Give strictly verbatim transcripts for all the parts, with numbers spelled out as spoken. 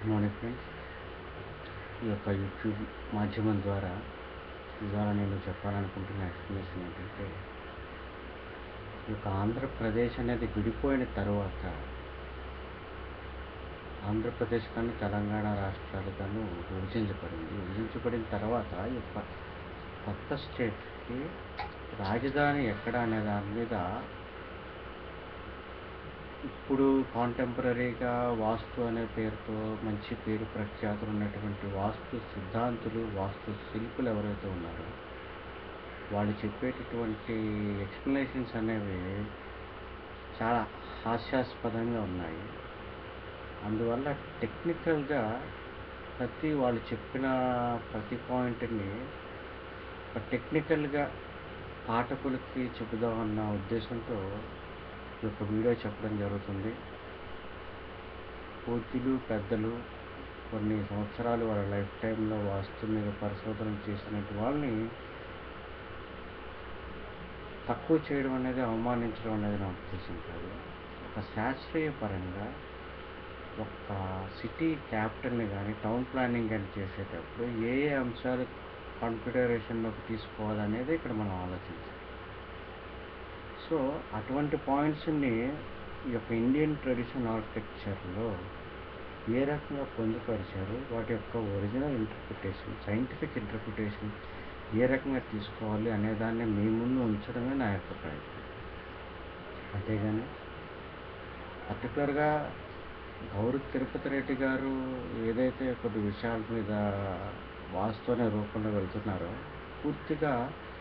Morning friends. ఈ యొక్క YouTube మాధ్యమం ద్వారా ఇవాళ నేను చెప్పాలనుకుంటున్న ఎక్స్ప్లెనేషన్ ఏంటంటే, ఈ యొక్క ఆంధ్రప్రదేశ్ అనేది విడిపోయిన తర్వాత ఆంధ్రప్రదేశ్ కానీ తెలంగాణ రాష్ట్రాలుగాను విభజించబడింది. విభజించబడిన తర్వాత ఈ యొక్క కొత్త స్టేట్కి రాజధాని ఎక్కడ అనే దాని మీద ఇప్పుడు కాంటెంపరీగా వాస్తు అనే పేరుతో మంచి పేరు ప్రఖ్యాతులు ఉన్నటువంటి వాస్తు సిద్ధాంతులు, వాస్తు శిల్పులు ఎవరైతే ఉన్నారో వాళ్ళు చెప్పేటటువంటి ఎక్స్ప్లెనేషన్స్ అనేవి చాలా హాస్యాస్పదంగా ఉన్నాయి. అందువల్ల టెక్నికల్గా ప్రతి వాళ్ళు చెప్పిన ప్రతి పాయింట్ని టెక్నికల్గా పాఠకులకి చెబుదామన్న ఉద్దేశంతో ఈ యొక్క వీడియో చెప్పడం జరుగుతుంది. పూర్తులు పెద్దలు కొన్ని సంవత్సరాలు వాళ్ళ లైఫ్ టైంలో వాస్తు మీద పరిశోధన చేసినట్టు వాళ్ళని తక్కువ చేయడం అనేది, అవమానించడం అనేది నా ఉద్దేశం కాదు. ఒక శాస్త్రీయ పరంగా ఒక సిటీ క్యాపిటల్ని కానీ టౌన్ ప్లానింగ్ కానీ చేసేటప్పుడు ఏ ఏ అంశాలు కన్సిడరేషన్లోకి తీసుకోవాలనేది ఇక్కడ మనం ఆలోచించాలి. సో అటువంటి పాయింట్స్ని ఈ యొక్క ఇండియన్ ట్రెడిషనల్ ఆర్కిటెక్చర్లో ఏ రకంగా పొందుపరిచారు, వాటి యొక్క ఒరిజినల్ ఇంటర్ప్రిటేషన్, సైంటిఫిక్ ఇంటర్ప్రిటేషన్ ఏ రకంగా తీసుకోవాలి అనేదాన్ని మీ ముందు ఉంచడమే నా యొక్క ప్రయత్నం. అంతేగాని పర్టికులర్గా గౌరవ తిరుపతి రెడ్డి గారు ఏదైతే కొన్ని విషయాల మీద వాస్తు అనే రూపంలో వెళ్తున్నారో పూర్తిగా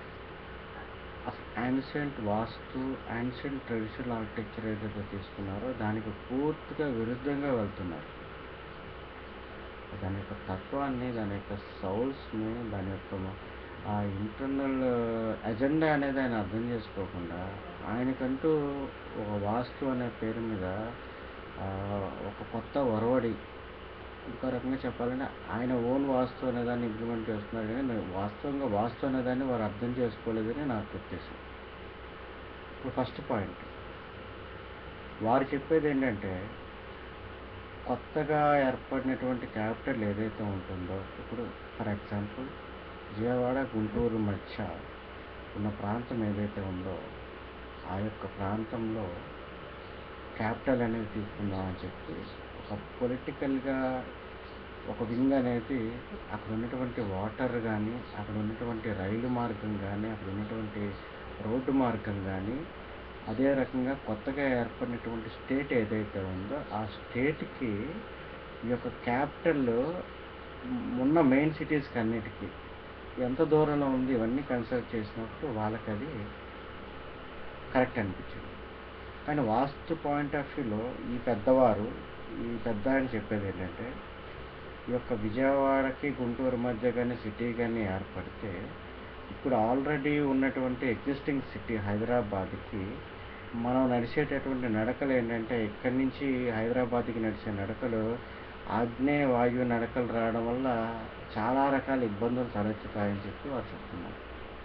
యాన్షియంట్ వాస్తు, యాన్షియంట్ ట్రెడిషనల్ ఆర్కిటెక్చర్ ఏదైతే తీసుకున్నారో దానికి పూర్తిగా విరుద్ధంగా వెళ్తున్నారు. దాని యొక్క తత్వాన్ని, దాని యొక్క సౌల్స్ని, దాని యొక్క ఆ ఇంటర్నల్ ఎజెండా అనేది ఆయన అర్థం చేసుకోకుండా ఆయనకంటూ ఒక వాస్తు అనే పేరు మీద ఒక కొత్త ఒరవడి, ఇంకో రకంగా చెప్పాలంటే ఆయన ఓన్ వాస్తు అనేదాన్ని ఇంప్లిమెంట్ చేస్తున్నారు. కానీ వాస్తవంగా వాస్తు అనేదాన్ని వారు అర్థం చేసుకోలేదని నాకు ఉద్దేశం. ఇప్పుడు ఫస్ట్ పాయింట్, వారు చెప్పేది ఏంటంటే కొత్తగా ఏర్పడినటువంటి క్యాపిటల్ ఏదైతే ఉంటుందో, ఇప్పుడు ఫర్ ఎగ్జాంపుల్ విజయవాడ గుంటూరు మధ్య ఉన్న ప్రాంతం ఏదైతే ఉందో ఆ యొక్క ప్రాంతంలో క్యాపిటల్ అనేది తీసుకుందామని చెప్పి ఒక పొలిటికల్గా ఒక వింగ్ అనేది అక్కడ ఉన్నటువంటి వాటర్ కానీ, అక్కడ ఉన్నటువంటి రైలు మార్గం కానీ, అక్కడ ఉన్నటువంటి రోడ్డు మార్గం కానీ, అదే రకంగా కొత్తగా ఏర్పడినటువంటి స్టేట్ ఏదైతే ఉందో ఆ స్టేట్కి ఈ యొక్క క్యాపిటల్ ఉన్న మెయిన్ సిటీస్కి అన్నిటికీ ఎంత దూరంలో ఉంది ఇవన్నీ కన్సిడర్ చేసినప్పుడు వాళ్ళకి అది కరెక్ట్ అనిపించింది. కానీ వాస్తు పాయింట్ ఆఫ్ వ్యూలో ఈ పెద్దవారు, ఈ పెద్ద అని చెప్పేది ఏంటంటే ఈ యొక్క విజయవాడకి గుంటూరు మధ్య కానీ సిటీ కానీ ఏర్పడితే ఇప్పుడు ఆల్రెడీ ఉన్నటువంటి ఎగ్జిస్టింగ్ సిటీ హైదరాబాద్కి మనం నడిచేటటువంటి నడకలు ఏంటంటే ఇక్కడి నుంచి హైదరాబాద్కి నడిచే నడకలు ఆగ్నేయ వాయువు నడకలు రావడం వల్ల చాలా రకాల ఇబ్బందులు తలెత్తుతాయని చెప్పి వారు చెప్తున్నారు.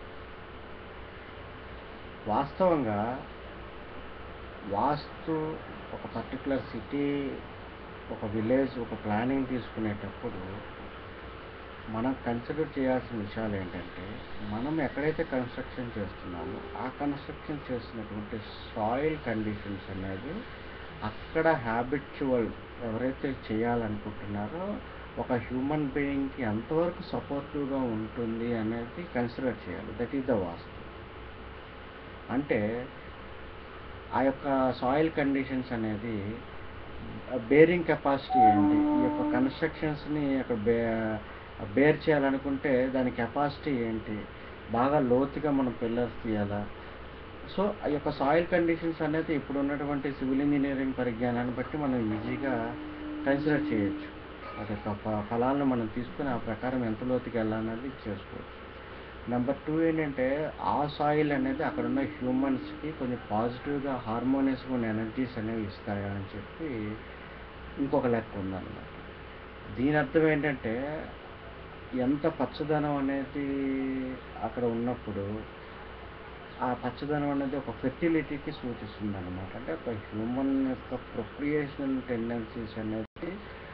వాస్తవంగా వాస్తు ఒక పర్టికులర్ సిటీ, ఒక విలేజ్, ఒక ప్లానింగ్ తీసుకునేటప్పుడు మనం కన్సిడర్ చేయాల్సిన విషయాలు ఏంటంటే మనం ఎక్కడైతే కన్స్ట్రక్షన్ చేస్తున్నామో ఆ కన్స్ట్రక్షన్ చేసినటువంటి సాయిల్ కండిషన్స్ అనేది అక్కడ హ్యాబిచువల్ ఎవరైతే చేయాలనుకుంటున్నారో ఒక హ్యూమన్ బీయింగ్కి ఎంతవరకు సపోర్టివ్గా ఉంటుంది అనేది కన్సిడర్ చేయాలి. That is the vastu. అంటే ఆ యొక్క సాయిల్ కండిషన్స్ అనేది బేరింగ్ కెపాసిటీ ఏంటి, ఈ యొక్క కన్స్ట్రక్షన్స్ని అక్కడ బే బేర్ చేయాలనుకుంటే దాని కెపాసిటీ ఏంటి, బాగా లోతుగా మనం పిల్లర్స్ తీయాలా. సో ఆ యొక్క సాయిల్ కండిషన్స్ అనేది ఇప్పుడు ఉన్నటువంటి సివిల్ ఇంజనీరింగ్ పరిజ్ఞానాన్ని బట్టి మనం ఈజీగా కన్సిడర్ చేయొచ్చు. వాటి యొక్క ఫలాలను మనం తీసుకుని ఆ ప్రకారం ఎంత లోతుకి వెళ్ళాలన్నది చేసుకోవచ్చు. నెంబర్ టూ ఏంటంటే ఆ సాయిల్ అనేది అక్కడ ఉన్న హ్యూమన్స్కి కొంచెం పాజిటివ్గా హార్మోనియస్గా ఉన్న ఎనర్జీస్ అనేవి ఇస్తాయా అని చెప్పి ఇంకొక లెక్క ఉందన్నమాట. దీని అర్థం ఏంటంటే ఎంత పచ్చదనం అనేది అక్కడ ఉన్నప్పుడు ఆ పచ్చదనం అనేది ఒక ఫెర్టిలిటీకి సూచిస్తుంది అన్నమాట. అంటే ఒక హ్యూమన్ యొక్క ప్రొక్రియేషనల్ టెండెన్సీస్ అనేది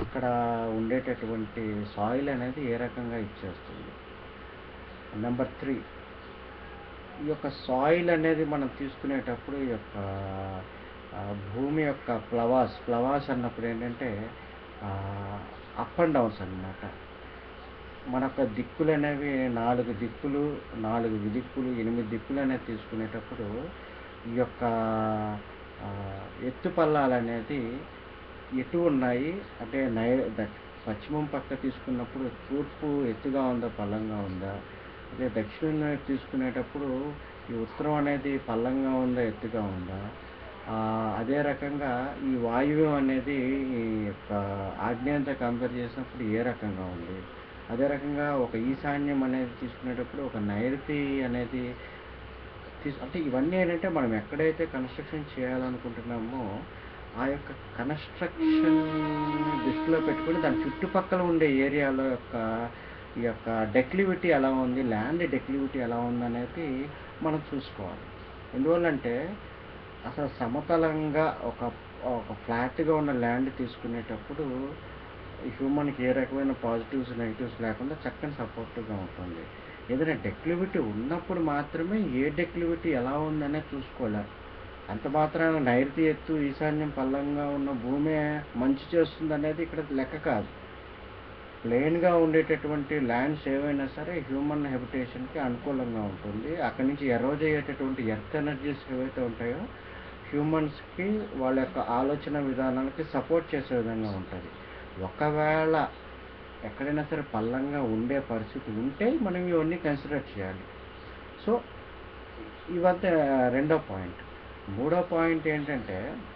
అక్కడ ఉండేటటువంటి సాయిల్ అనేది ఏ రకంగా ఇచ్చేస్తుంది. నెంబర్ త్రీ, ఈ యొక్క సాయిల్ అనేది మనం తీసుకునేటప్పుడు ఈ యొక్క ఆ, భూమి యొక్క ఫ్లవాస్ ఫ్లవాస్ అన్నప్పుడు ఏంటంటే అప్ అండ్ డౌన్స్ అన్నమాట. మన యొక్క దిక్కులు అనేవి నాలుగు దిక్కులు నాలుగు విదిక్కులు ఎనిమిది దిక్కులు అనేది తీసుకునేటప్పుడు ఈ యొక్క ఆ, ఎత్తు పల్లాలు అనేది ఎటు ఉన్నాయి అంటే నై ద- పశ్చిమం పక్క తీసుకున్నప్పుడు తూర్పు ఎత్తుగా ఉందా పల్లంగా ఉందా, అదే దక్షిణం వైపు తీసుకునేటప్పుడు ఈ ఉత్తరం అనేది పల్లంగా ఉందా ఎత్తుగా ఉందా, ఆ, అదే రకంగా ఈ వాయువ్యం అనేది ఈ యొక్క ఆగ్నేయంతో కంపేర్ చేసినప్పుడు ఏ రకంగా ఉంది, అదే రకంగా ఒక ఈశాన్యం అనేది తీసుకునేటప్పుడు ఒక నైరుతి అనేది తీసు అంటే ఇవన్నీ ఏంటంటే మనం ఎక్కడైతే కన్స్ట్రక్షన్ చేయాలనుకుంటున్నామో ఆ యొక్క కన్స్ట్రక్షన్ దృష్టిలో పెట్టుకొని దాని చుట్టుపక్కల ఉండే ఏరియాలో యొక్క ఈ యొక్క డెక్లివిటీ ఎలా ఉంది, ల్యాండ్ డెక్లివిటీ ఎలా ఉంది అనేది మనం చూసుకోవాలి. ఎందువల్లంటే అసలు సమతలంగా ఒక ఒక ఫ్లాట్గా ఉన్న ల్యాండ్ తీసుకునేటప్పుడు హ్యూమన్కి ఏ రకమైన పాజిటివ్స్ నెగిటివ్స్ లేకుండా చక్కని సపోర్టివ్గా ఉంటుంది. ఏదైనా డెక్లివిటీ ఉన్నప్పుడు మాత్రమే ఏ డెక్లివిటీ ఎలా ఉందనే చూసుకోవాలి. అంత మాత్రాన నైరుతి ఎత్తు ఈశాన్యం పల్లంగా ఉన్న భూమే మంచి చేస్తుంది అనేది ఇక్కడ లెక్క కాదు. ప్లెయిన్గా ఉండేటటువంటి ల్యాండ్స్ ఏవైనా సరే హ్యూమన్ హ్యాబిటేషన్కి అనుకూలంగా ఉంటుంది. అక్కడి నుంచి ఎరోజ్ అయ్యేటటువంటి ఎర్త్ ఎనర్జీస్ ఏవైతే ఉంటాయో హ్యూమన్స్కి వాళ్ళ యొక్క ఆలోచన విధానాలకి సపోర్ట్ చేసే విధంగా ఉంటుంది. ఒకవేళ ఎక్కడైనా సరే పల్లంగా ఉండే పరిస్థితి ఉంటే మనం ఇవన్నీ కన్సిడర్ చేయాలి. సో ఇవంతా రెండో పాయింట్. మూడో పాయింట్ ఏంటంటే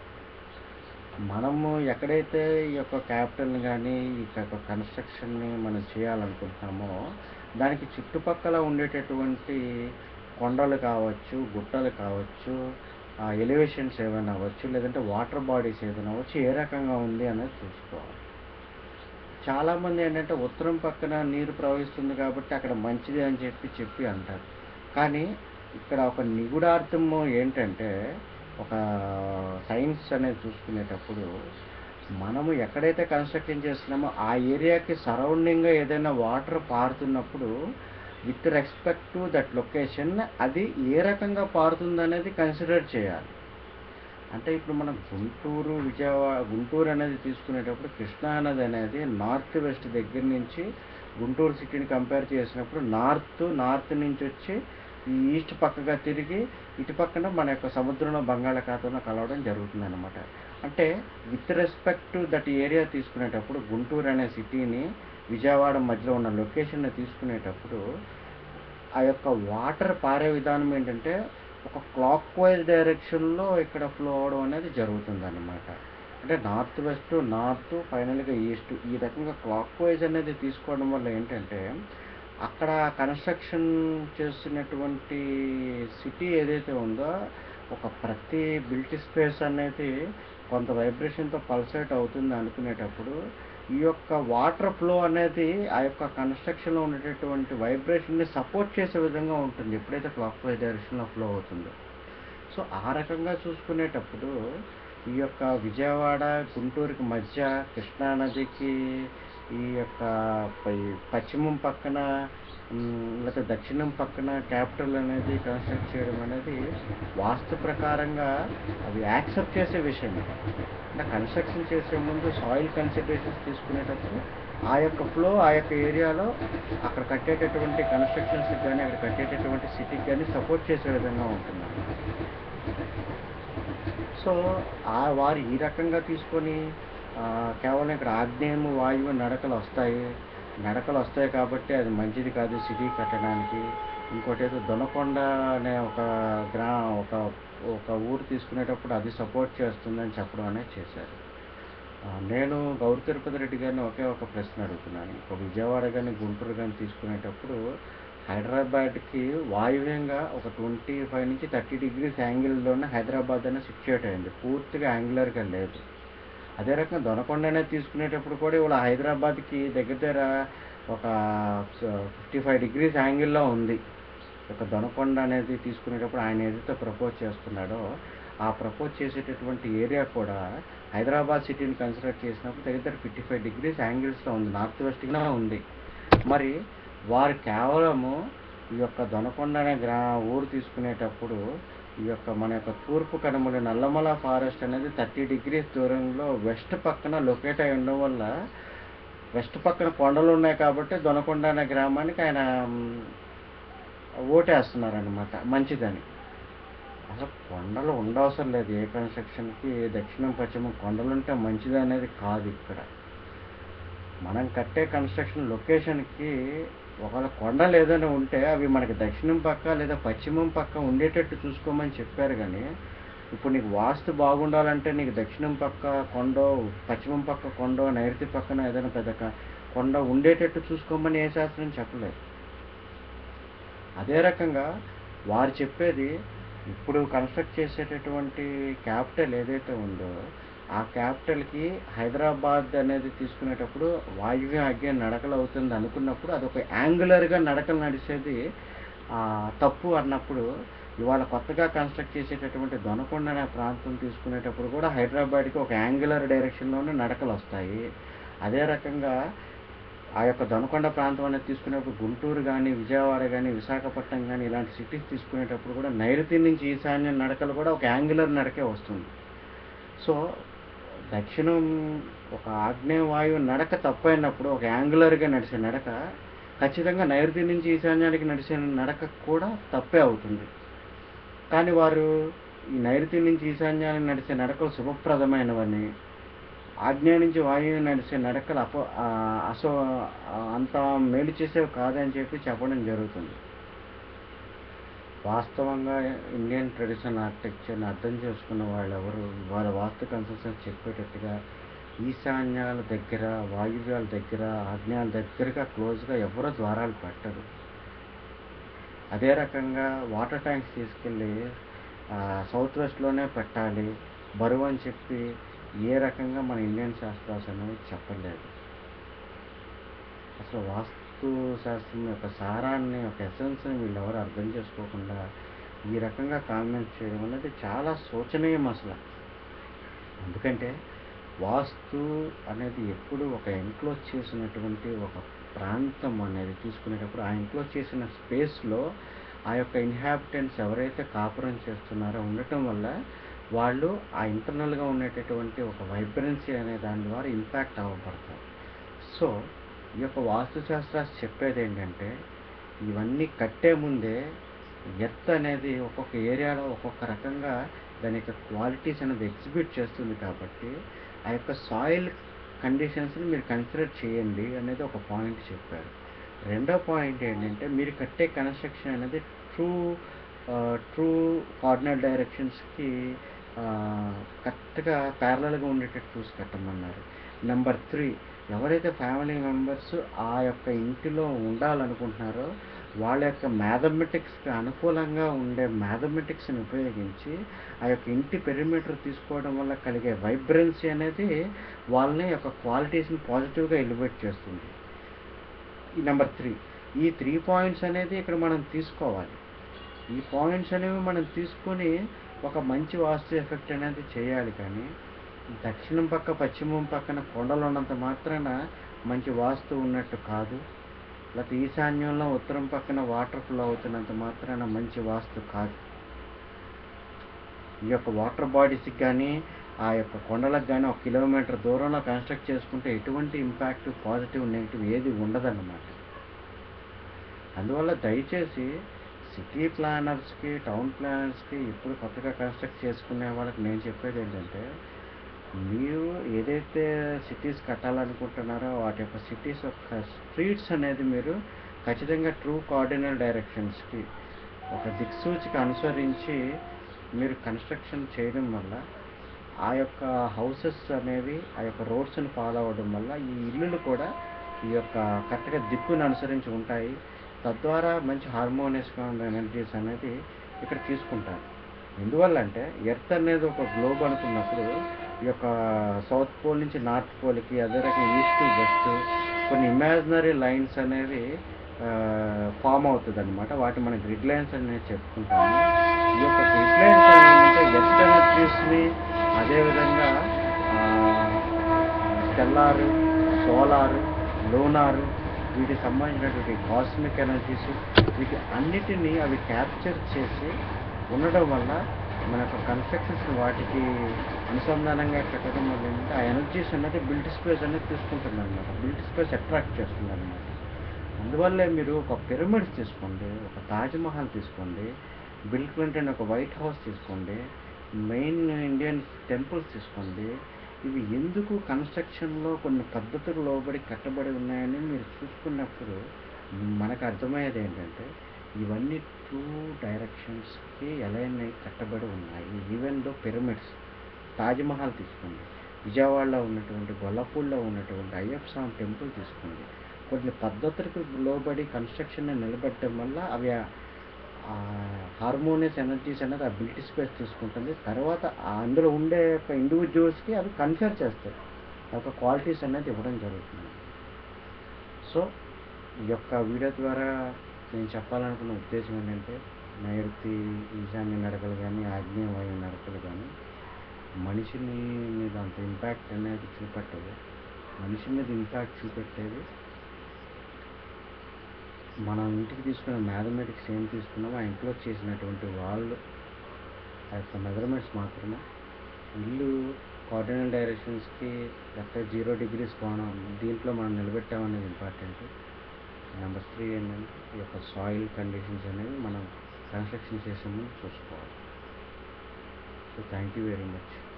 మనము ఎక్కడైతే ఈ యొక్క క్యాపిటల్ని కానీ ఈ యొక్క కన్స్ట్రక్షన్ని మనం చేయాలనుకుంటున్నామో దానికి చుట్టుపక్కల ఉండేటటువంటి కొండలు కావచ్చు, గుట్టలు కావచ్చు, ఎలివేషన్స్ ఏమైనా అవ్వచ్చు, లేదంటే వాటర్ బాడీస్ ఏదైనా అవ్వచ్చు, ఏ రకంగా ఉంది అనేది చూసుకోవాలి. చాలామంది ఏంటంటే ఉత్తరం పక్కన నీరు ప్రవహిస్తుంది కాబట్టి అక్కడ మంచిది అని చెప్పి చెప్పి అంటారు. కానీ ఇక్కడ ఒక నిగూఢార్థము ఏంటంటే ఒక సైన్స్ అనేది చూసుకునేటప్పుడు మనము ఎక్కడైతే కన్స్ట్రక్షన్ చేస్తున్నామో ఆ ఏరియాకి సరౌండింగ్గా ఏదైనా వాటర్ పారుతున్నప్పుడు with respect to that location అది ఏ రకంగా పారుతుందనేది కన్సిడర్ చేయాలి. అంటే ఇప్పుడు మనం గుంటూరు విజయవాడ గుంటూరు అనేది తీసుకునేటప్పుడు కృష్ణా నది అనేది నార్త్ వెస్ట్ దగ్గర నుంచి గుంటూరు సిటీని కంపేర్ చేసినప్పుడు నార్త్ నార్త్ నుంచి వచ్చి ఈ ఈస్ట్ పక్కగా తిరిగి ఇటు పక్కన మన యొక్క సముద్రంలో బంగాళాఖాతంలో కలవడం జరుగుతుంది అనమాట. అంటే with respect to that area తీసుకునేటప్పుడు గుంటూరు అనే సిటీని విజయవాడ మధ్యలో ఉన్న లొకేషన్ని తీసుకునేటప్పుడు ఆ యొక్క వాటర్ పారే విధానం ఏంటంటే ఒక క్లాక్ వైజ్ డైరెక్షన్లో ఇక్కడ ఫ్లో అవడం అనేది జరుగుతుంది అన్నమాట. అంటే నార్త్ వెస్ట్ నార్త్ ఫైనల్గా ఈస్ట్ ఈ రకంగా క్లాక్ వైజ్ అనేది తీసుకోవడం వల్ల ఏంటంటే అక్కడ కన్స్ట్రక్షన్ చేస్తున్నటువంటి సిటీ ఏదైతే ఉందో ఒక ప్రతి బిల్ట్ స్పేస్ అనేది కొంత వైబ్రేషన్తో పల్సేట్ అవుతుంది అనుకునేటప్పుడు ఈ యొక్క వాటర్ ఫ్లో అనేది ఆ యొక్క కన్స్ట్రక్షన్లో ఉండేటటువంటి వైబ్రేషన్ని సపోర్ట్ చేసే విధంగా ఉంటుంది ఎప్పుడైతే క్లాక్ వైజ్ డైరెక్షన్లో ఫ్లో అవుతుందో. సో ఆ రకంగా చూసుకునేటప్పుడు ఈ యొక్క విజయవాడ గుంటూరుకి మధ్య కృష్ణానదికి ఈ యొక్క పై- పశ్చిమం పక్కన లేకపోతే దక్షిణం పక్కన క్యాపిటల్ అనేది కన్స్ట్రక్ట్ చేయడం అనేది వాస్తు ప్రకారంగా అవి యాక్సెప్ట్ చేసే విషయం. అంటే కన్స్ట్రక్షన్ చేసే ముందు సాయిల్ కన్సిడరేషన్స్ తీసుకునేటప్పుడు ఆ యొక్క ఫ్లో ఆ యొక్క ఏరియాలో అక్కడ కట్టేటటువంటి కన్స్ట్రక్షన్స్కి కానీ అక్కడ కట్టేటటువంటి సిటీకి కానీ సపోర్ట్ చేసే విధంగా ఉంటుంది. సో ఆ వారు ఈ రకంగా తీసుకొని ఆ, కేవలం ఇక్కడ ఆగ్నేయము వాయువు నడకలు వస్తాయి నడకలు వస్తాయి కాబట్టి అది మంచిది కాదు సిటీ కట్టడానికి. ఇంకోటి ఏదో దొనకొండ అనే ఒక గ్రా ఒక ఒక ఊరు తీసుకునేటప్పుడు అది సపోర్ట్ చేస్తుందని చెప్పడం అనేది చేశారు. ఆ, నేను గౌరీ తిరుపతి రెడ్డి గారిని ఒకే ఒక ప్రశ్న అడుగుతున్నాను. ఒక విజయవాడ కానీ గుంటూరు కానీ తీసుకునేటప్పుడు హైదరాబాద్కి వాయువ్యంగా ఒక ట్వంటీ ఫైవ్ నుంచి థర్టీ డిగ్రీస్ యాంగిల్లోనే హైదరాబాద్ అనేది సిచ్యుయేట్ అయింది, పూర్తిగా యాంగులర్గా లేదు. అదే రకంగా దొనకొండ అనేది తీసుకునేటప్పుడు కూడా ఇవాళ హైదరాబాద్కి దగ్గర దగ్గర ఒక ఫిఫ్టీ ఫైవ్ డిగ్రీస్ యాంగిల్లో ఉంది. ఒక దొనకొండ అనేది తీసుకునేటప్పుడు ఆయన ఏదైతే ప్రపోజ్ చేస్తున్నాడో ఆ ప్రపోజ్ చేసేటటువంటి ఏరియా కూడా హైదరాబాద్ సిటీని కన్సిడర్ చేసినప్పుడు దగ్గర ఫిఫ్టీ ఫైవ్ డిగ్రీస్ యాంగిల్స్లో ఉంది, నార్త్ వెస్ట్గా ఉంది. మరి వారు కేవలము ఈ యొక్క దొనకొండ అనే గ్రా ఊరు తీసుకునేటప్పుడు ఈ యొక్క మన యొక్క తూర్పు కనుమల నల్లమల ఫారెస్ట్ అనేది థర్టీ డిగ్రీస్ దూరంలో వెస్ట్ పక్కన లొకేట్ అయి ఉండడం వల్ల వెస్ట్ పక్కన కొండలు ఉన్నాయి కాబట్టి దొనకొండ అనే గ్రామానికి ఆయన ఓటేస్తున్నారనమాట మంచిదని. అసలు కొండలు ఉండవసరం లేదు ఏ కన్స్ట్రక్షన్కి, దక్షిణం పశ్చిమం కొండలు ఉంటే మంచిది అనేది కాదు. ఇక్కడ మనం కట్టే కన్స్ట్రక్షన్ లొకేషన్కి ఒకవేళ కొండలు ఏదైనా ఉంటే అవి మనకి దక్షిణం పక్క లేదా పశ్చిమం పక్క ఉండేటట్టు చూసుకోమని చెప్పారు. కానీ ఇప్పుడు నీకు వాస్తు బాగుండాలంటే నీకు దక్షిణం పక్క కొండో పశ్చిమం పక్క కొండో నైరుతి పక్కన ఏదైనా పెద్ద కొండ ఉండేటట్టు చూసుకోమని ఏ శాస్త్రం చెప్పలేదు. అదే రకంగా వారు చెప్పేది ఇప్పుడు కన్స్ట్రక్ట్ చేసేటటువంటి క్యాపిటల్ ఏదైతే ఉందో ఆ క్యాపిటల్కి హైదరాబాద్ అనేది తీసుకునేటప్పుడు వాయువ్యం అగ్ని నడకలు అవుతుంది అనుకున్నప్పుడు అదొక యాంగులర్గా నడకలు నడిచేది తప్పు అన్నప్పుడు ఇవాళ కొత్తగా కన్స్ట్రక్ట్ చేసేటటువంటి దొనకొండ అనే ప్రాంతం తీసుకునేటప్పుడు కూడా హైదరాబాద్కి ఒక యాంగులర్ డైరెక్షన్లోనే నడకలు వస్తాయి. అదే రకంగా ఆ యొక్క దొనకొండ ప్రాంతం అనేది తీసుకునేటప్పుడు గుంటూరు కానీ విజయవాడ కానీ విశాఖపట్నం కానీ ఇలాంటి సిటీస్ తీసుకునేటప్పుడు కూడా నైరుతి నుంచి ఈశాన్య నడకలు కూడా ఒక యాంగులర్ నడకే వస్తుంది. సో దక్షిణం ఒక ఆగ్నేయ వాయువు నడక తప్పైనప్పుడు ఒక యాంగులర్గా నడిచే నడక ఖచ్చితంగా నైరుతి నుంచి ఈశాన్యానికి నడిచే నడక కూడా తప్పే అవుతుంది. కానీ వారు ఈ నైరుతి నుంచి ఈశాన్యానికి నడిచే నడకలు శుభప్రదమైనవని, ఆగ్నేయ నుంచి వాయువు నడిచే నడకలు అప అసో అంత మేలు చేసేవి కాదని చెప్పి చెప్పడం జరుగుతుంది. వాస్తవంగా ఇండియన్ ట్రెడిషనల్ ఆర్కిటెక్చర్ని అర్థం చేసుకున్న వాళ్ళు ఎవరు వాళ్ళ వాస్తు కన్స్ట్రక్షన్స్ చెప్పేటట్టుగా ఈశాన్యాల దగ్గర వాయువ్యాల దగ్గర ఆగ్నేయాల దగ్గరగా క్లోజ్గా ఎవరో ద్వారాలు పెట్టరు. అదే రకంగా వాటర్ ట్యాంక్స్ తీసుకెళ్ళి సౌత్ వెస్ట్లోనే పెట్టాలి బరువు అని చెప్పి ఏ రకంగా మన ఇండియన్ శాస్త్రాలు అనేవి చెప్పలేదు. అసలు వాస్తు శాస్త్రం యొక్క సారాన్ని ఒక ఎసెన్స్ని వీళ్ళు ఎవరు అర్థం చేసుకోకుండా ఈ రకంగా కామెంట్ చేయడం అనేది చాలా శోచనీయం అసలు. ఎందుకంటే వాస్తు అనేది ఎప్పుడు ఒక ఎన్క్లోజ్ చేసినటువంటి ఒక ప్రాంతం అనేది తీసుకునేటప్పుడు ఆ ఎన్క్లోజ్ చేసిన స్పేస్లో ఆ యొక్క ఇన్హాబిటెంట్స్ ఎవరైతే కాపురం చేస్తున్నారో ఉండటం వల్ల వాళ్ళు ఆ ఇంటర్నల్గా ఉండేటటువంటి ఒక వైబ్రెన్సీ అనే దాని ద్వారా ఇంపాక్ట్ అవ్వబడతారు. సో ఈ యొక్క వాస్తుశాస్త్రాలు చెప్పేది ఏంటంటే ఇవన్నీ కట్టే ముందే ఎర్త్ అనేది ఒక్కొక్క ఏరియాలో ఒక్కొక్క రకంగా దాని యొక్క క్వాలిటీస్ అనేది ఎగ్జిబిట్ చేస్తుంది. కాబట్టి ఆ యొక్క సాయిల్ కండిషన్స్ని మీరు కన్సిడర్ చేయండి అనేది ఒక పాయింట్ చెప్పారు. రెండో పాయింట్ ఏంటంటే మీరు కట్టే కన్స్ట్రక్షన్ అనేది ట్రూ ట్రూ కార్డినల్ డైరెక్షన్స్కి కరెక్ట్గా ప్యారలల్గా ఉండేటట్టు చూసి కట్టమన్నారు. నెంబర్ త్రీ, ఎవరైతే ఫ్యామిలీ మెంబర్స్ ఆ యొక్క ఇంటిలో ఉండాలనుకుంటున్నారో వాళ్ళ యొక్క మ్యాథమెటిక్స్కి అనుకూలంగా ఉండే మ్యాథమెటిక్స్ని ఉపయోగించి ఆ యొక్క ఇంటి పెరిమీటర్ తీసుకోవడం వల్ల కలిగే వైబ్రెన్సీ అనేది వాళ్ళని యొక్క క్వాలిటీస్ని పాజిటివ్గా ఎలివేట్ చేస్తుంది. ఈ నెంబర్ త్రీ ఈ త్రీ పాయింట్స్ అనేది ఇక్కడ మనం తీసుకోవాలి. ఈ పాయింట్స్ అనేవి మనం తీసుకొని ఒక మంచి వాస్తు ఎఫెక్ట్ అనేది చేయాలి. కానీ దక్షిణం పక్క పశ్చిమం పక్కన కొండలు ఉన్నంత మాత్రాన మంచి వాస్తు ఉన్నట్టు కాదు, లేకపోతే ఈశాన్యంలో ఉత్తరం పక్కన వాటర్ ఫ్లో అవుతున్నంత మాత్రాన మంచి వాస్తు కాదు. ఈ యొక్క వాటర్ బాడీస్కి కానీ ఆ యొక్క కొండలకు కానీ ఒక కిలోమీటర్ దూరంలో కన్స్ట్రక్ట్ చేసుకుంటే ఎటువంటి ఇంపాక్ట్ పాజిటివ్ నెగిటివ్ ఏది ఉండదన్నమాట. అందువల్ల దయచేసి సిటీ ప్లానర్స్కి టౌన్ ప్లానర్స్కి ఇప్పుడు కొత్తగా కన్స్ట్రక్ట్ చేసుకునే వాళ్ళకి నేను చెప్పేది ఏంటంటే మీరు ఏదైతే సిటీస్ కట్టాలనుకుంటున్నారో వాటి యొక్క సిటీస్ యొక్క స్ట్రీట్స్ అనేది మీరు ఖచ్చితంగా ట్రూ కార్డినల్ డైరెక్షన్స్కి ఒక దిక్సూచికి అనుసరించి మీరు కన్స్ట్రక్షన్ చేయడం వల్ల ఆ యొక్క హౌసెస్ అనేవి ఆ యొక్క రోడ్స్ని ఫాలో అవ్వడం వల్ల ఈ ఇల్లులు కూడా ఈ యొక్క కరెక్ట్గా దిక్కుని అనుసరించి ఉంటాయి. తద్వారా మంచి హార్మోనియస్గా ఉండే ఎనర్జీస్ అనేది ఇక్కడ తీసుకుంటారు. ఎందువల్ల అంటే ఎర్త్ అనేది ఒక గ్లోబ్ అనుకున్నప్పుడు ఈ యొక్క సౌత్ పోల్ నుంచి నార్త్ పోల్కి అదే రకంగా ఈస్ట్ టు వెస్ట్ కొన్ని ఇమాజినరీ లైన్స్ అనేవి ఫామ్ అవుతుంది అనమాట. వాటి మన గ్రిడ్ లైన్స్ అనేది చెప్పుకుంటాము. ఈ యొక్క గ్రిడ్ లైన్స్ అంటే వెస్ట్ ఎనర్జీస్ని, అదేవిధంగా స్టెల్లార్, సోలార్, లూనార్, వీటికి సంబంధించినటువంటి కాస్మిక్ ఎనర్జీస్, వీటి అన్నిటినీ అవి క్యాప్చర్ చేసి ఉండడం వల్ల మన యొక్క కన్స్ట్రక్షన్స్ వాటికి అనుసంధానంగా కట్టడం వల్ల ఏంటంటే ఆ ఎనర్జీస్ అనేది బిల్ట్ స్పేస్ అనేది తీసుకుంటుంది అనమాట. బిల్ట్ స్పేస్ అట్రాక్ట్ చేస్తుంది అనమాట. అందువల్లే మీరు ఒక పిరమిడ్స్ తీసుకోండి, ఒక తాజ్మహల్ తీసుకోండి, బిల్ క్లింటన్ ఒక వైట్ హౌస్ తీసుకోండి, మెయిన్ ఇండియన్ టెంపుల్స్ తీసుకోండి, ఇవి ఎందుకు కన్స్ట్రక్షన్లో కొన్ని పద్ధతులు లోబడి కట్టబడి ఉన్నాయని మీరు చూసుకున్నప్పుడు మనకు అర్థమయ్యేది ఏంటంటే ఇవన్నీ టూ డైరెక్షన్స్కి అలైన్ అయి కట్టబడి ఉన్నాయి. ఈవెన్ దో పిరమిడ్స్, తాజ్మహల్ తీసుకోండి, విజయవాడలో ఉన్నటువంటి గొల్లపూడిలో ఉన్నటువంటి అయ్యప్ప స్వామి టెంపుల్ తీసుకోండి, కొన్ని పద్ధతులకు లోబడి కన్స్ట్రక్షన్ నిలబెట్టడం వల్ల అవి హార్మోనియస్ ఎనర్జీస్ అనేది ఆ బిల్ట్ స్పేస్ తీసుకుంటుంది. తర్వాత అందులో ఉండే ఒక ఇండివిజువల్స్కి అవి కన్ఫర్ చేస్తాయి, ఒక క్వాలిటీస్ అనేది ఇవ్వడం జరుగుతుంది. సో ఈ యొక్క వీడియో ద్వారా నేను చెప్పాలనుకున్న ఉద్దేశం ఏంటంటే నైరుతి ఈశాన్య నడకలు కానీ ఆగ్నేయ వాయు నడకలు కానీ మనిషిని మీద అంత ఇంపాక్ట్ అనేది చూపెట్టదు. మనిషి మీద ఇంపాక్ట్ చూపెట్టేది మనం ఇంటికి తీసుకున్న మ్యాథమెటిక్స్ ఏం తీసుకున్నామో ఆ ఇంట్లో చేసినటువంటి వాళ్ళు ఆ యొక్క మెజర్మెంట్స్ మాత్రమే. ఇల్లు కార్డినల్ డైరెక్షన్స్కి లేకపోతే జీరో డిగ్రీస్ కోణం దీంట్లో మనం నిలబెట్టామనేది ఇంపార్టెంట్. నెంబర్ త్రీ ఏంటంటే ఈ యొక్క సాయిల్ కండిషన్స్ అనేవి మనం కన్స్ట్రక్షన్ చేసే ముందు చూసుకోవాలి. So thank you very much.